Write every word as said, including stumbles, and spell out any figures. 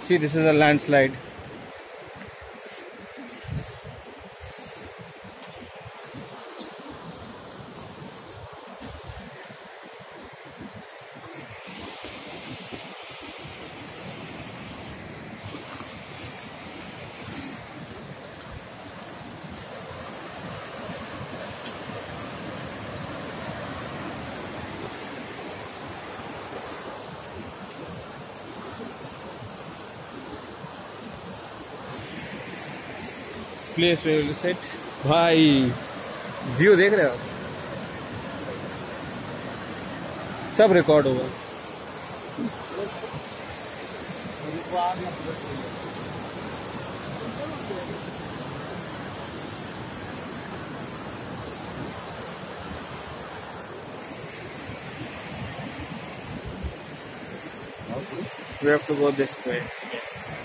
See, this is a landslide. Place where you sit. भाई view देख रहे हो, सब रिकॉर्ड होगा. We have to go this way. Yes.